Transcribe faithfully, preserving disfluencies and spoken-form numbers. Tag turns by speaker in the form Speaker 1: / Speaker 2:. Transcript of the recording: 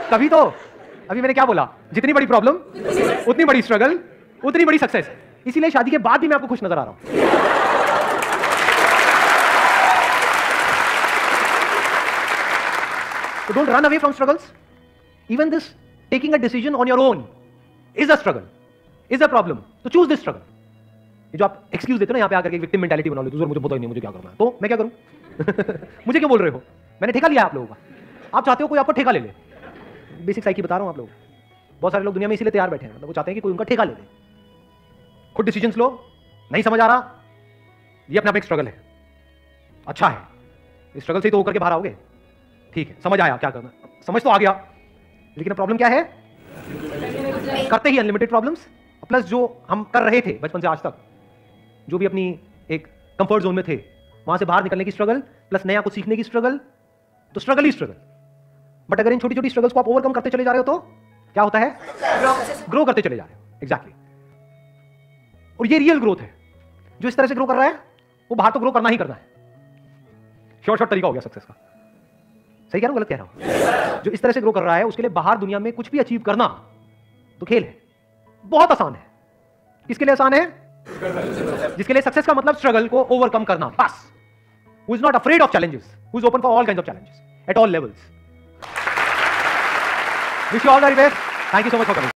Speaker 1: तभी तो अभी मैंने क्या बोला, जितनी बड़ी प्रॉब्लम उतनी बड़ी स्ट्रगल उतनी बड़ी सक्सेस। इसीलिए शादी के बाद भी मैं आपको खुश नजर आ रहा हूं। So don't run away from struggles. Even this taking a decision on your own is a struggle, is a problem. So choose this struggle. ये जो आप एक्सक्यूज देते हो ना यहाँ पे आकर के विक्टिम मेंटालिटी बना लो, मुझे पता ही नहीं मुझे क्या करना है, तो मैं क्या करूं? मुझे क्यों बोल रहे हो? मैंने ठेका लिया आप लोगों का। आप चाहते हो कोई आपको ठेका ले ले। बेसिक साइकी बता रहा हूं आप लोगों को। बहुत सारे लोग दुनिया में इसीलिए तैयार बैठे हैं, मतलब वो चाहते हैं कि कोई उनका ठेका ले ले। खुद डिसीजंस लो, नहीं समझ आ रहा, ये अपना एक स्ट्रगल है। अच्छा है, इस स्ट्रगल से ही तो होकर के बाहर आओगे। ठीक है, समझ आया क्या करना, समझ तो आ गया, लेकिन प्रॉब्लम क्या है? करते ही अनलिमिटेड प्रॉब्लम्स, प्लस जो हम कर रहे थे बचपन से आज तक, जो भी अपनी एक कंफर्ट जोन में थे, वहां से बाहर निकलने की स्ट्रगल, प्लस नया कुछ सीखने की स्ट्रगल, तो स्ट्रगल ही स्ट्रगल। बट अगर इन छोटी छोटी स्ट्रगल्स को आप ओवरकम करते चले जा रहे हो तो क्या होता है? ग्रो करते चले जा रहे हो। एग्जैक्टली। और ये रियल ग्रोथ है। जो इस तरह से ग्रो कर रहा है वो बाहर तो ग्रो करना ही करना है। शॉर्ट शॉर्ट तरीका हो गया सक्सेस का। सही कह रहा हूं, गलत कह रहा हूं? जो इस तरह से ग्रो कर रहा है उसके लिए बाहर दुनिया में कुछ भी अचीव करना तो खेल है, बहुत आसान है। किसके लिए आसान है? जिसके लिए सक्सेस का मतलब स्ट्रगल को ओवरकम करना, बस। Who is not afraid of challenges, who is open for all kinds of challenges at all levels. Wish you all the very best. Thank you so much for coming.